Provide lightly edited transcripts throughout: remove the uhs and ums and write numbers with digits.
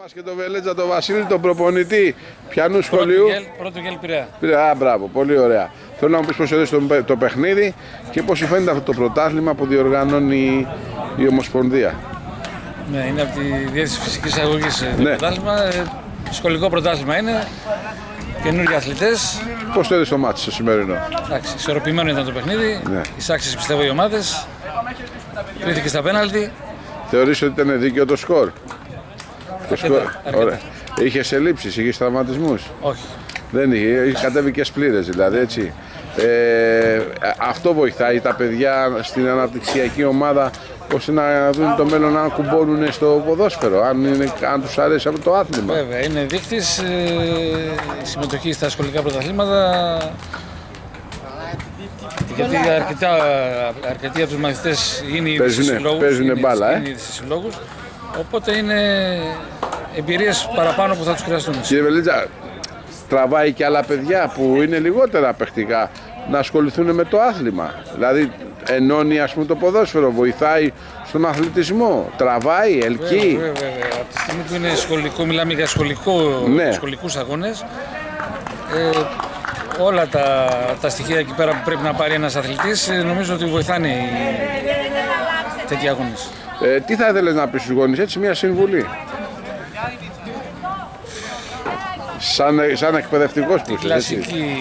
μας και τον Βελέτζα, τον Βασίλη, τον προπονητή ποιανού σχολείου? Πρώτο γέλ Πειραιά. Α, μπράβο, πολύ ωραία. Θέλω να μου πεις πώς είδες το παιχνίδι και πώς σου φαίνεται αυτό το πρωτάθλημα που διοργανώνει η Ομοσπονδία. Ναι, είναι από τη Διεύθυνση Φυσικής Αγωγής το Ναι. πρωτάθλημα. Σχολικό πρωτάθλημα είναι. Καινούργιοι αθλητές. Πώς το είδες το μάτι στο σημερινό? Εντάξει, ισορροπημένο ήταν το παιχνίδι. Ναι. Εισάξιες πιστεύω οι ομάδες. Κρίθηκε στα πέναλτι. Θεωρείς ότι ήταν δίκαιο το σκορ? Αρκετά. Ωραία. Είχες ελλείψεις, είχες τραυματισμούς? Όχι. Δεν είχε κατέβει και πλήρες δηλαδή, έτσι. Αυτό βοηθάει τα παιδιά στην αναπτυξιακή ομάδα ώστε να δουν το μέλλον να κουμπώνουν στο ποδόσφαιρο, αν τους αρέσει αυτό το άθλημα. Βέβαια, είναι δείκτης συμμετοχή στα σχολικά πρωταθλήματα. Γιατί αρκετοί από τους μαθητές είναι ήδη σε συλλόγους. Παίζουν μπάλα, Οπότε είναι εμπειρίες παραπάνω που θα τους χρειαστούν. Κύριε Βελίτζα, τραβάει και άλλα παιδιά που είναι λιγότερα παιχτικά να ασχοληθούν με το άθλημα. Δηλαδή ενώνει, ας πούμε, το ποδόσφαιρο, βοηθάει στον αθλητισμό, τραβάει, ελκύει. Βέβαια. Από τη στιγμή που είναι σχολικό, μιλάμε για σχολικούς αγώνες, όλα τα στοιχεία εκεί πέρα που πρέπει να πάρει ένας αθλητής, νομίζω ότι βοηθάνε τέτοιοι αγώνες. Τι θα ήθελες να πεις στους γονείς, έτσι, μια συμβουλή? Σαν εκπαιδευτικός που είσαι,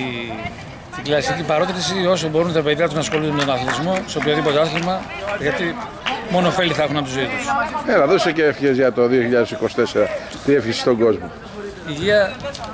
Την κλασική παρότριση, όσο μπορούν τα παιδιά τους να ασχολούνται με τον αθλητισμό, σε οποιοδήποτε άθλημα, γιατί μόνο ωφέλη θα έχουν από τη ζωή τους. Έλα, δώσε και ευχές για το 2024. Τι εύχεσαι στον κόσμο? Υγεία,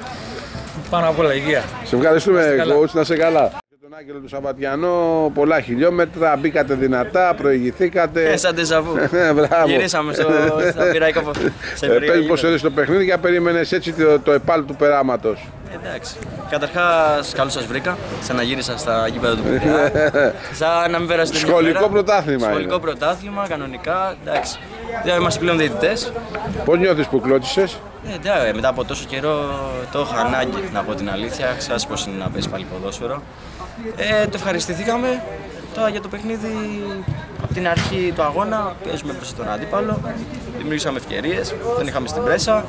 πάνω απ' όλα υγεία. Σε ευχαριστούμε, coach, να σε καλά. Τον Άγγελο του Σαββατιανό, πολλά χιλιόμετρα, μπήκατε δυνατά, προηγηθήκατε. Σαν τεζαβού. Γυρίσαμε στο Πειραϊκό. Πες πώς έδωσε το παιχνίδι και περίμενες έτσι το επάλ του περάματος. Εντάξει. Καταρχάς, καλώς σας βρήκα. Σαν να γύρισα στα γήπεδα του Πειραιά. Σαν να μην πέρασε την Σχολικό πρωτάθλημα. Σχολικό πρωτάθλημα, κανονικά. Εντάξει. Δεν είμαστε πλέον διαιτητές. Πώς νιώθεις που κλώτσισες? Εντάξει, μετά από τόσο καιρό το έχω ανάγκη, να πω την αλήθεια. Ξέρεις πώς είναι να παίζεις πάλι ποδόσφαιρο. Το ευχαριστηθήκαμε. Τώρα για το παιχνίδι, από την αρχή του αγώνα, παίζουμε προς τον αντίπαλο. Δημιουργήσαμε ευκαιρίες, δεν είχαμε στην πρέσα.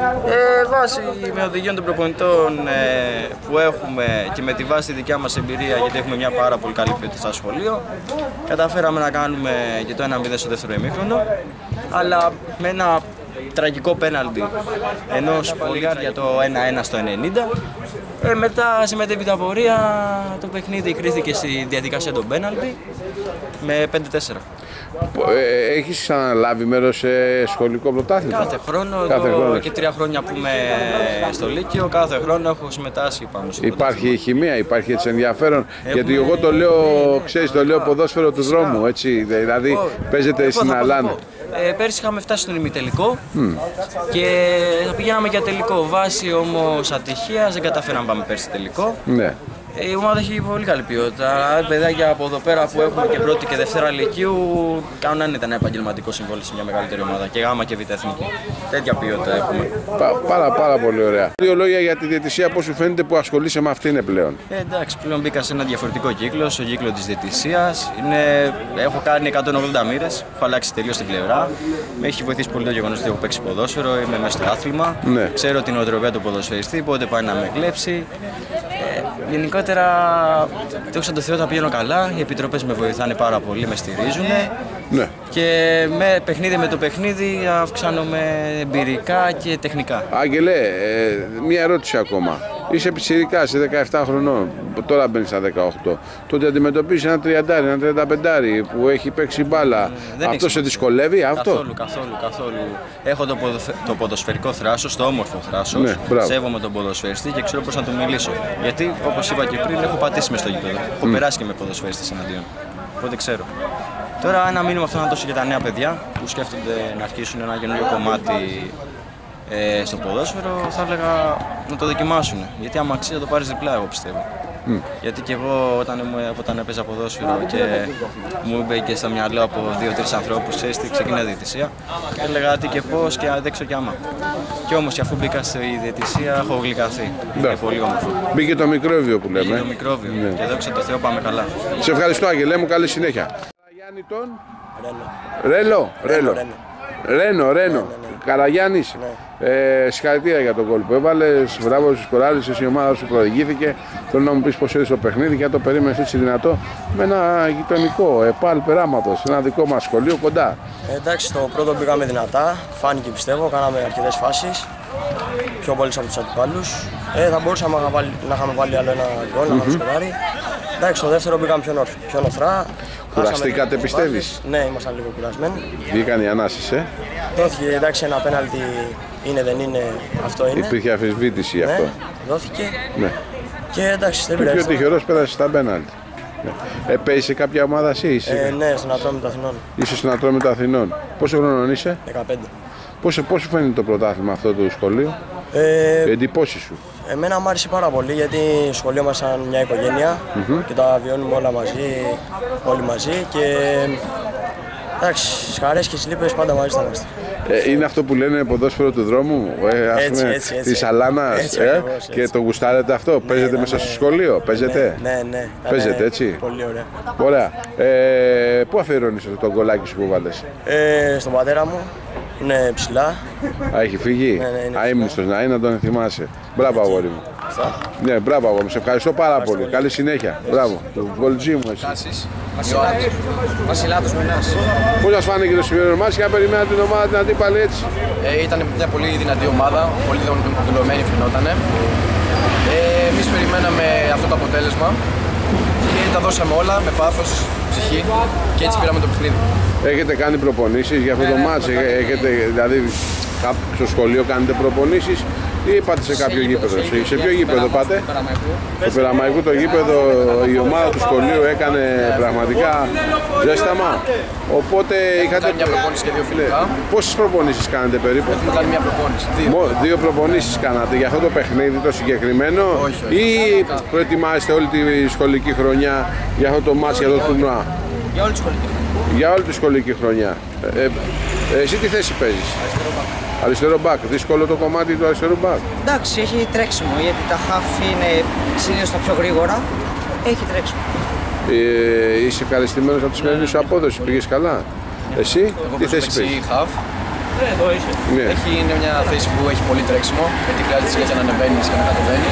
Βάσει με οδηγιών των προπονητών που έχουμε και με τη βάση τη δικιά μας εμπειρία, γιατί έχουμε μια πάρα πολύ καλή ποιότητα στο σχολείο, καταφέραμε να κάνουμε και το 1-0 στο δεύτερο ημίχρονο, αλλά με ένα τραγικό πέναλτι ενός Πολυγάρ για το 1-1 στο 90. Μετά σε μετέπειτα πορεία το παιχνίδι κρίθηκε στη διαδικασία των πέναλτι με 5-4. Έχεις ξαναλάβει μέρος σε σχολικό πρωτάθλημα? Κάθε χρόνο, και 3 χρόνια που είμαι στο Λύκειο, κάθε χρόνο έχω συμμετάσχει πάνω στο Υπάρχει χημεία, υπάρχει έτσι ενδιαφέρον, γιατί εγώ το λέω, ξέρεις, το λέω ποδόσφαιρο του δρόμου, έτσι, δηλαδή παίζετε στην Αλάνα. Πέρσι είχαμε φτάσει στον ημιτελικό και θα πηγαίναμε για τελικό. Βάσει όμως ατυχίας δεν καταφέραμε να πάμε πέρσι τελικό. Ναι. Η ομάδα έχει πολύ καλή ποιότητα. Παιδάκια από εδώ πέρα που έχουμε και πρώτη και δευτέρα λυκείου κάνουν αν ήταν επαγγελματικό συμβόλαιο σε μια μεγαλύτερη ομάδα. Και γάμα και β' εθνική. Τέτοια ποιότητα έχουμε. Πάρα πολύ ωραία. Δύο λόγια για τη διαιτησία, πώς σου φαίνεται που ασχολείσαι με αυτήν πλέον? Εντάξει, πλέον μπήκα σε ένα διαφορετικό κύκλο, στο κύκλο της διαιτησίας. Έχω κάνει 180 μοίρες, έχω αλλάξει τελείως την πλευρά. Με έχει βοηθήσει πολύ το γεγονός ότι έχω παίξει ποδόσφαιρο, είμαι μέσα στο άθλημα. Ναι. Ξέρω την οτροπία του ποδοσφαιριστή, πότε πάει να με κλέψει. Γενικότερα, δόξα τω Θεώ, τα πηγαίνω καλά. Οι επιτροπές με βοηθάνε πάρα πολύ, με στηρίζουν. Ναι. Και παιχνίδι με το παιχνίδι αυξάνομαι εμπειρικά και τεχνικά. Άγγελε, μία ερώτηση ακόμα. Είσαι πιτσιρικάς, είσαι 17 χρονών, τώρα μπαίνεις στα 18. Τότε αντιμετωπίζεις ένα 30, ένα 35 που έχει παίξει μπάλα. Αυτό σε δυσκολεύει, αυτό? Καθόλου. Έχω το ποδοσφαιρικό θράσος, το όμορφο θράσος. Ναι, σέβομαι τον ποδοσφαιριστή και ξέρω πώς να του μιλήσω. Γιατί, όπως είπα και πριν, έχω πατήσει μες στο γήπεδο. Έχω περάσει και με ποδοσφαιριστές εναντίον. Οπότε ξέρω. Τώρα, ένα μήνυμα αυτό να δώσω για τα νέα παιδιά που σκέφτονται να αρχίσουν ένα καινούριο κομμάτι στο ποδόσφαιρο, θα έλεγα να το δοκιμάσουν. Γιατί άμα αξίζει θα το πάρεις διπλά, εγώ πιστεύω. Γιατί και εγώ όταν έπαιζα ποδόσφαιρο και μου μπήκε στο μυαλό από 2-3 ανθρώπους, ξέρεις τι, ξεκινάει η διαιτησία. Έλεγα τι και πώς και αντέξω κι άμα. Κι όμως αφού μπήκα στη διαιτησία έχω γλυκαθεί. Είναι πολύ όμορφο. Μπήκε το μικρόβιο που λέμε. Μπήκε το μικρόβιο. Και δόξα τω Θεώ πάμε καλά. Σε ευχαριστώ, Άγγελε μου, καλή συνέχεια. Γιάννη τον Ρέλο. Ρένο. Καραγιάννης. Συγχαρητήρια για τον γκολ που έβαλες. Μπράβο στους κοράλισες, η ομάδα σου προηγήθηκε. Θέλω να μου πεις πώς είδες το παιχνίδι και αν το περίμενες έτσι δυνατό με ένα γειτονικό ΕΠΑΛ Περάματος, ένα δικό μας σχολείο κοντά. Εντάξει, στο πρώτο πήγαμε δυνατά. Φάνηκε πιστεύω, κάναμε αρκετές φάσεις. Πιο πολλές από τους αντιπάλους. Θα μπορούσαμε να είχαμε βάλει άλλο ένα γκολ, να είχαμε σκοράρει. Εντάξει, στο δεύτερο πήγαμε πιο νοθρά. Κουραστήκατε πιστεύεις? Ναι, ήμασταν λίγο κουρασμένοι. Βγήκαν οι ανάσεις, Δόθηκε εντάξει ένα πέναλτι, είναι δεν είναι, αυτό είναι. Υπήρχε αμφισβήτηση αυτό. Δόθηκε. Ναι. Και εντάξει, δεν Και πειράζει. ο τυχερός πέρασε στα πέναλτι. Παίζεις σε κάποια ομάδα εσύ? Ναι, στον Ατρόμητο Αθηνών. Είσαι στον Ατρόμητο Αθηνών. Πόσο χρόνο είσαι? 15. Πώς σου φαίνεται το πρωτάθλημα αυτό του σχολείου? Εντυπώσεις σου? Εμένα μου άρεσε πάρα πολύ γιατί σχολείο μας σαν μια οικογένεια και τα βιώνουμε όλα μαζί, όλοι μαζί και εντάξει, στις χαρές και στις λύπες πάντα μαζί θα είμαστε. Είναι αυτό που λένε ποδόσφαιρο του δρόμου, Έτσι. της Αλάνας, και το γουστάρετε αυτό, παίζετε μέσα στο σχολείο, παίζετε? Ναι. Παίζετε έτσι? Πολύ ωραία. Ωραία. Πού αφιερώνεις το γκολάκι σου που βάλες? Στον πατέρα μου, είναι ψηλά. Έχει φύγει? είναι Αείμνηστος να είναι, να τον θυμάσαι. Μπράβο αγόρι μου. Ναι, μπράβο αγόρι μου, σε ευχαριστώ πάρα πολύ. Καλή συνέχεια. Μπράβο. Το γκολτζί μου εσύ. Βασιλάτος Μινάς. Πώς σας φάνηκε το σημείο μας και αν περιμένατε την ομάδα την αντίπαλη έτσι? Ήταν μια πολύ δυνατή ομάδα, πολύ δουλωμένη φαινότανε. Εμείς περιμέναμε αυτό το αποτέλεσμα και τα δώσαμε όλα με πάθος, ψυχή και έτσι πήραμε το παιχνίδι. Έχετε κάνει προπονήσεις για αυτό το μάτς? Έχετε, δηλαδή στο σχολείο κάνετε προπονήσεις ή πάτε σε κάποιο γήπεδο? Σε ποιο γήπεδο πάτε? Στο Περαμαϊκού το γήπεδο, η ομάδα του σχολείου έκανε πραγματικά ζέσταμα. Οπότε είχατε μια προπόνηση και δύο φιλικά. Πόσες προπονήσεις κάνετε περίπου? Έχουμε κάνει μια προπόνηση. Δύο προπονήσεις κάνατε για αυτό το παιχνίδι το συγκεκριμένο? Όχι. Ή προετοιμάζεστε όλη τη σχολική χρονιά για αυτό το μάτς, για το τουρνουά? Για όλη τη σχολική χρονιά. Για όλη τη σχολική χρονιά. Εσύ τι θέση παίζεις? Αριστερό μπακ. Δύσκολο το κομμάτι του αριστερού μπακ. Εντάξει, έχει τρέξιμο γιατί τα χαφ είναι συνήθως τα πιο γρήγορα. Έχει τρέξιμο. Είσαι ευχαριστημένος από τη σημερινή σου απόδοση, πήγες καλά? Εσύ τι θέση παίζεις? Half. Ναι. Είναι μια θέση που έχει πολύ τρέξιμο, γιατί χρειάζεται συνέχεια να ανεβαίνεις και να κατεβαίνεις.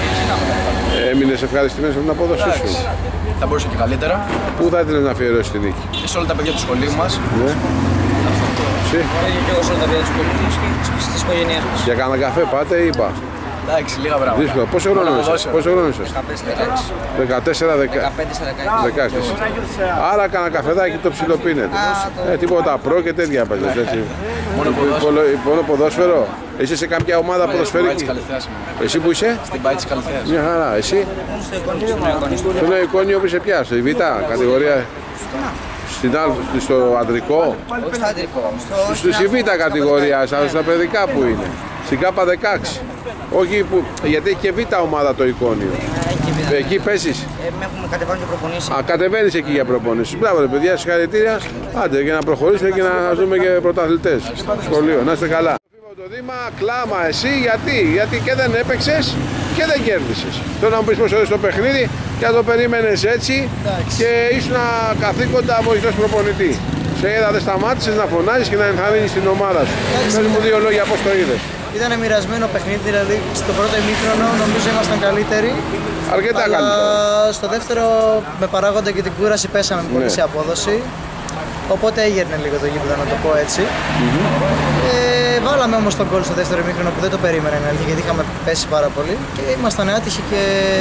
Έμεινες ευχαριστημένος από την απόδοσή σου? Θα μπορούσα και καλύτερα. Πού θα ήθελες να αφιερώσεις την νίκη? Και σε όλα τα παιδιά του σχολείου μας. Ναι. Εσύ? Και εγώ σε όλα τα παιδιά της οικογένειας και στις οικογένειές μας. Για κανένα καφέ πάτε ή είπα? Εντάξει, λίγα πράγματα. Δύσκολο. Πόσο χρόνο είσαι? 14-16. Άρα κανένα καφεδάκι το ψιλοπίνετε. Τίποτα προ και τέτοια παίζετε έτσι. Μόνο ποδόσφαιρο. Είσαι σε κάποια ομάδα ποδοσφαιρική? Εσύ που είσαι? Στην Πάη της Καλυθέας. Μια χαρά. Εσύ? Στο Νέο Εικόνιο που είσαι πια? Στο Β κατηγορία? Στο αντρικό? Όχι στο αντρικό. Στη Β κατηγορία, στα παιδικά που είναι? Στην K16. Όχι που, γιατί έχει και Β ομάδα το Εικόνιο. Εκεί παίζεις? Έχουμε κατεβάνει και προπονήσει. Κατεβαίνεις εκεί για προπονήσεις. Μπράβο ρε παιδιά, συγχαρητήρια. Άντε για να προχωρήσετε και να δούμε και πρωταθλητές στο σχολείο. Να είστε καλά. Το Δήμα, κλάμα εσύ, γιατί και δεν έπαιξες και δεν κέρδισες. Θέλω να μου πεις πώς έδωσες το παιχνίδι και αν το περίμενες έτσι και ήσουν καθήκοντα βοηθός προπονητή. Σε είδα, δεν σταμάτησες να φωνάζεις και να ενθαρρύνεις την ομάδα σου. Πες μου δύο λόγια πώς το είδες. Ήταν μοιρασμένο παιχνίδι, δηλαδή στο πρώτο ημίχρονο νομίζω ήμασταν καλύτεροι. Αρκετά αλλά καλύτερα. στο δεύτερο με παράγοντα και την κούραση πέσαμε πολύ σε απόδοση. Οπότε έγερνε λίγο το γήπεδο, να το πω έτσι. Βάλαμε όμως τον γκολ στο δεύτερο ημίχρονο που δεν το περίμενε, γιατί είχαμε πέσει πάρα πολύ και ήμασταν άτυχοι και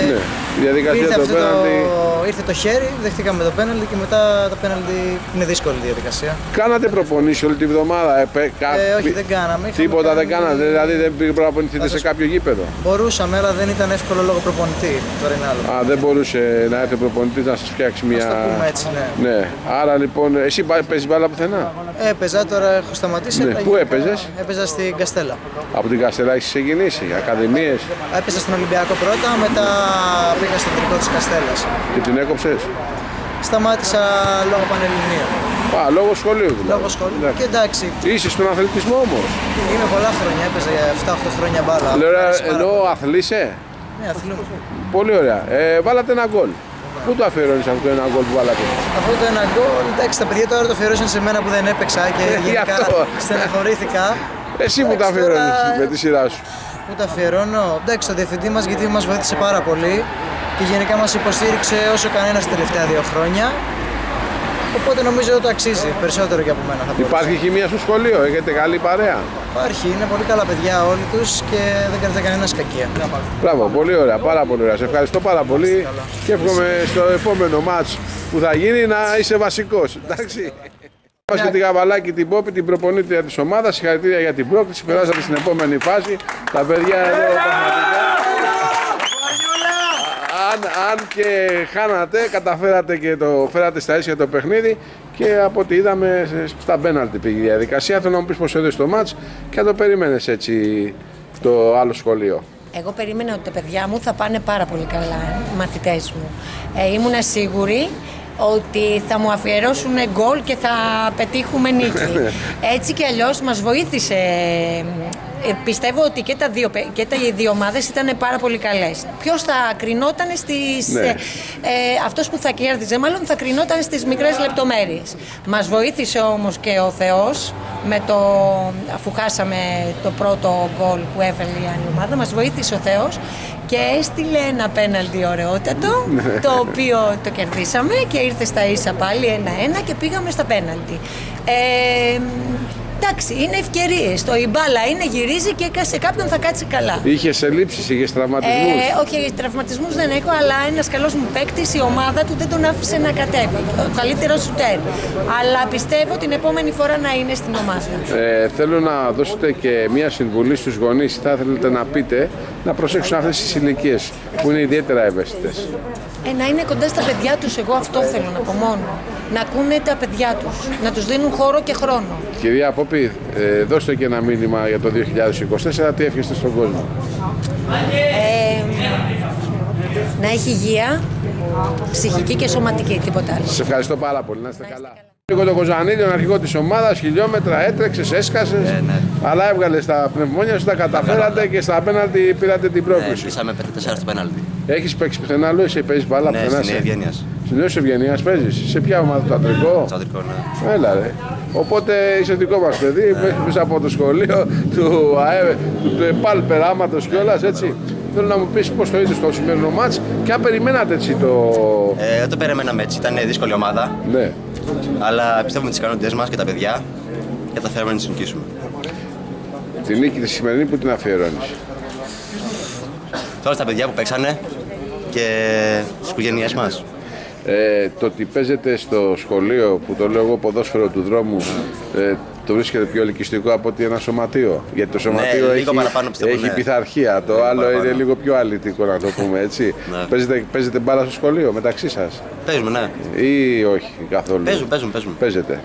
ήρθε το χέρι, δεχτήκαμε το πέναλτι και μετά το πέναλτι είναι δύσκολη διαδικασία. Κάνατε προπονήσεις όλη τη βδομάδα? Όχι, δεν κάναμε. Τίποτα δεν κάνατε, δηλαδή δεν πήγατε να προπονηθείτε σε κάποιο γήπεδο? Μπορούσαμε, αλλά δεν ήταν εύκολο λόγω προπονητή. Τώρα είναι άλλο. Δεν μπορούσε να έρθει ο προπονητής να σας φτιάξει μια... Ας το πούμε έτσι, ναι. Άρα λοιπόν, εσύ παίζεις μπάλα πουθενά? Έπαιζα, τώρα έχω σταματήσει. Πού έπαιζες? Έπαιζα στην Καστέλα. Από την Καστέλα έχεις ξεκινήσει, ακαδημίες? Έπαιζα στον Ολυμπιακό πρώτα, μετά πήγα στο τρικό της Καστέλας. Και την έκοψες? Σταμάτησα λόγω Πανελληνίων. Λόγω σχολείου δηλαδή. Λόγω σχολείου. Και εντάξει. Είσαι στον αθλητισμό όμως? Είμαι πολλά χρόνια, έπαιζα για 7-8 χρόνια μπάλα. Λέω, ενώ αθλείσαι? Ναι, αθλούμαι. Πολύ ωραία. Βάλατε ένα γκολ. Πού το αφιερώνεις αυτό το ένα γκολ που βάλατε? Αυτό το ένα γκολ, εντάξει, τα παιδιά τώρα το αφιερώσαν σε μένα που δεν έπαιξα και γενικά στεναχωρήθηκα. Εσύ που τα αφιερώνεις με τη σειρά σου? Πού τα αφιερώνω? Εντάξει, το διευθυντή μας, γιατί μας βοήθησε πάρα πολύ και γενικά μας υποστήριξε όσο κανένας τα τελευταία 2 χρόνια. Οπότε νομίζω ότι το αξίζει περισσότερο και από μένα. Υπάρχει χημεία στο σχολείο, έχετε καλή παρέα? Υπάρχει, είναι πολύ καλά παιδιά όλοι τους και δεν κάνετε κανένας κακία. Μπράβο, πολύ ωραία, πάρα πολύ ωραία. Σε ευχαριστώ πάρα πολύ και εύχομαι στο επόμενο μάτς που θα γίνει να είσαι βασικός. Εντάξει. Είμαστε τη Γαβαλάκη, την Πόπη, την προπονήτρια της ομάδας. Συγχαρητήρια για την πρόκληση. Περάσατε στην επόμενη φάση. Τα παιδιά εδώ πραγματικά. Αν και χάνατε, καταφέρατε και το φέρατε στα ίσια το παιχνίδι και από ό,τι είδαμε στα πέναλτι πήγε η διαδικασία. Θέλω να μου πεις πώς έδωσες το μάτς και αν το περίμενες έτσι το άλλο σχολείο. Εγώ περίμενα ότι τα παιδιά μου θα πάνε πάρα πολύ καλά, οι μαθητές μου. Ήμουνα σίγουρη ότι θα μου αφιερώσουν γκολ και θα πετύχουμε νίκη. Έτσι κι αλλιώς μας βοήθησε. Πιστεύω ότι και οι δύο ομάδες ήταν πάρα πολύ καλές. Ποιος θα κρινόταν στις... Ναι. Αυτός που θα κέρδιζε μάλλον θα κρινόταν στις μικρές λεπτομέρειες. Μας βοήθησε όμως και ο Θεός, αφού χάσαμε το πρώτο γκολ που έβαλε η άλλη ομάδα, μας βοήθησε ο Θεός και έστειλε ένα πέναλτι ωραιότατο, το οποίο το κερδίσαμε και ήρθε στα ίσα πάλι 1-1 και πήγαμε στα πέναλτι. Εντάξει, είναι ευκαιρίες. Η μπάλα είναι, γυρίζει και σε κάποιον θα κάτσει καλά. Είχες ελλείψεις, είχες τραυματισμούς? Όχι, τραυματισμούς δεν έχω, αλλά ένας καλός μου παίκτης, η ομάδα του δεν τον άφησε να κατέβει. Ο καλύτερος σουτέρ. Αλλά πιστεύω την επόμενη φορά να είναι στην ομάδα. Θέλω να δώσετε και μία συμβουλή στους γονείς. Θα θέλετε να πείτε να προσέξουν αυτές τις ηλικίες που είναι ιδιαίτερα ευαίσθητες. Να είναι κοντά στα παιδιά τους, εγώ αυτό θέλω να πω μόνο. Να ακούνε τα παιδιά τους, να τους δίνουν χώρο και χρόνο. Κυρία Πόπη, δώστε και ένα μήνυμα για το 2024, τι εύχεστε στον κόσμο? Να έχει υγεία, ψυχική και σωματική, τίποτα άλλο. Σας ευχαριστώ πάρα πολύ, να είστε καλά. Λίγο το Κοζανίδη, τον αρχηγό της ομάδας, χιλιόμετρα έτρεξες, έσκασες, αλλά έβγαλες τα πνευμόνια σου, τα καταφέρατε και στα πέναλτι πήρατε την πρόκληση. Πήσαμε 5-4 στο πέναλτι. Έχεις παίξει πουθενά άλλο, εσύ παίζεις μπάλα πουθενά? Στην Ευγενίας. Στην Νέος Ευγενίας παίζεις? Σε ποια ομάδα, το Αντρικό? Στο Αντρικό, ναι. Έλα ρε. Οπότε είσαι δικό μας παιδί, μέσα από το σχολείο του ΕΠΑΛ Περάματος κιόλας, έτσι. Θέλω να μου πεις πώς το είδες στο σημερινό μάτς και αν περιμένατε έτσι το... Δεν το περιμέναμε έτσι, ήταν δύσκολη ομάδα. Ναι. Αλλά πιστεύουμε τις ικανότητες μας και τα παιδιά και τα θέλουμε να τις νικήσουμε. Τη νίκη τη σημερινή που την αφιερώνεις? Τώρα στα παιδιά που παίξανε και στις οικογένειές μας. Το ότι παίζετε στο σχολείο, που το λέω εγώ ποδόσφαιρο του δρόμου, το βρίσκεται πιο ελκυστικό από ότι ένα σωματείο? Γιατί το σωματείο έχει πειθαρχία, το άλλο είναι λίγο πιο αλητικό, να το πούμε έτσι. Παίζετε μπάλα στο σχολείο μεταξύ σας? Παίζουμε, ναι. Ή όχι καθόλου? Παίζουμε. Παίζετε.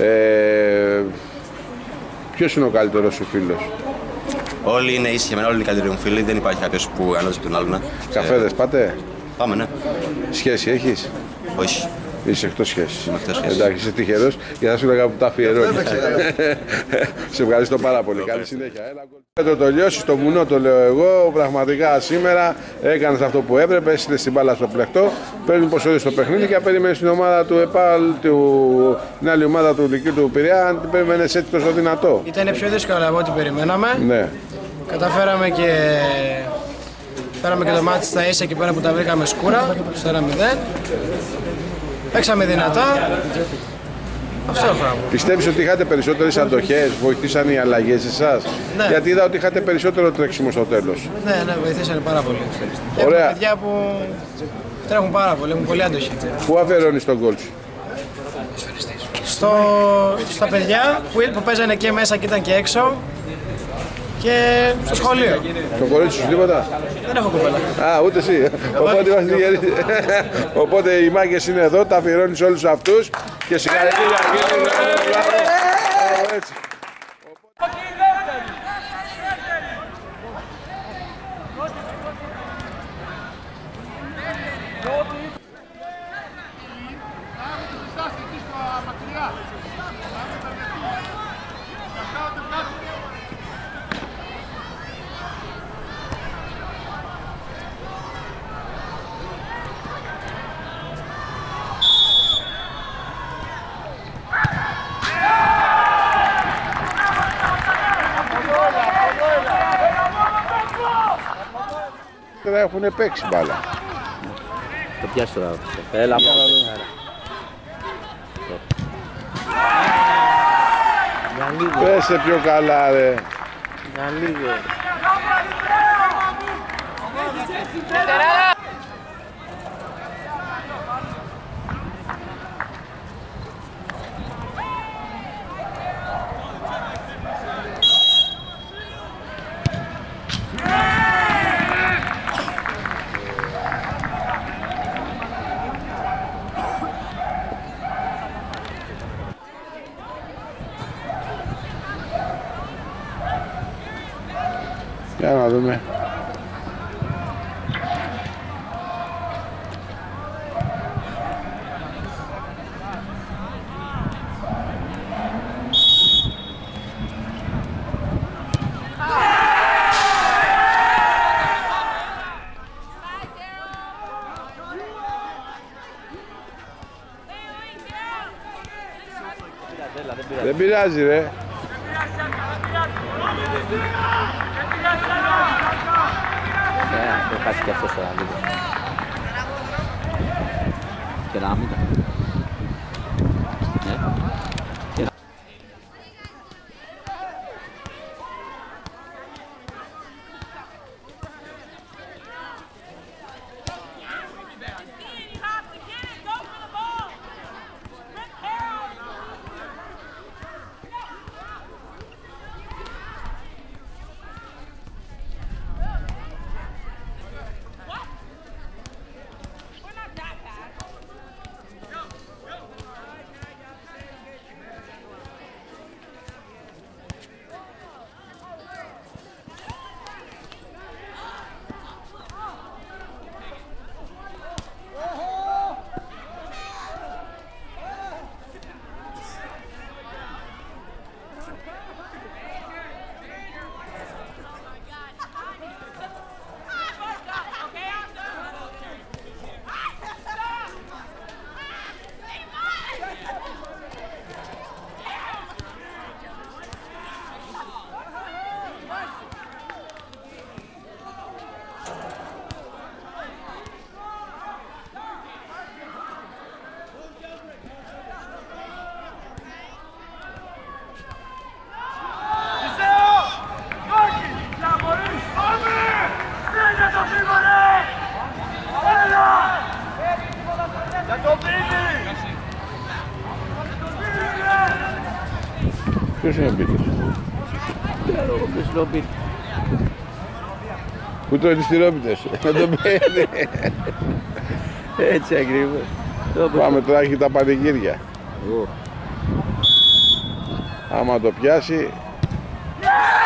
Ποιος είναι ο καλύτερος σου φίλος? Όλοι είναι ίσοι για μένα, όλοι είναι καλύτεροι μου φίλοι, δεν υπάρχει κάποιος που ανώζει τον άλλον. Καφέδες πάτε? Πάμε, ναι. Σχέση έχεις? Όχι. Είσαι εκτός σχέσης. Είμαι εκτός σχέσης. Εντάξει, είσαι τυχερός και θα σου λέγα που τα αφιερώνεις. Σε ευχαριστώ πάρα πολύ. Καλή συνέχεια. Πέτρο, το λιώσεις, το βουνό το λέω εγώ. Πραγματικά σήμερα έκανες αυτό που έπρεπε. Έστειλες την μπάλα στο πλεκτό. Παίρνει πόσο είδες στο παιχνίδι και περίμενες την ομάδα του ΕΠΑΛ, την άλλη ομάδα του Λυκείου του Πειραιά, αν την περίμενες έτσι τόσο δυνατό? Ήταν πιο δύσκολο από ό,τι περιμέναμε. Ναι. Καταφέραμε και φέραμε και το μάτι στα ίσα εκεί πέρα που τα βρήκαμε σκούρα, στο 1-0. Παίξαμε δυνατά. Αυτό έχω. Πιστεύεις ότι είχατε περισσότερες αντοχές, βοηθήσαν οι αλλαγές εσάς? Ναι. Γιατί είδα ότι είχατε περισσότερο τρέξιμο στο τέλος. Ναι, βοηθήσανε πάρα πολύ. Ωραία. Έχουμε παιδιά που τρέχουν πάρα πολύ, έχουν πολύ αντοχή. Πού αφιερώνεις τον γκολ σου? Στα παιδιά που παίζανε και μέσα και ήταν και έξω. Και στο σχολείο. Το κορίτσι σου τίποτα? Δεν έχω κοπέλα. Α, ούτε εσύ. Οπότε οι μάγκες είναι εδώ, τα αφιερώνεις όλους αυτούς και συγχαρητήρια. Έτσι. νωρίτερα έχουν παίξει μπάλα. Το πιάσει τώρα. Έλα, πέσε πιο καλά ρε. Για λίγο. Για να δούμε. Δεν πειράζει ρε. Το χάσει και αυτός τώρα λίγο. Κεράμικα. Ποιος είναι ο Μπίτης? Πού το ελιστηρόπιτες, να τον παίρνει. Έτσι ακριβώς. Πάμε τώρα, έχει τα πανηγύρια. Άμα το πιάσει...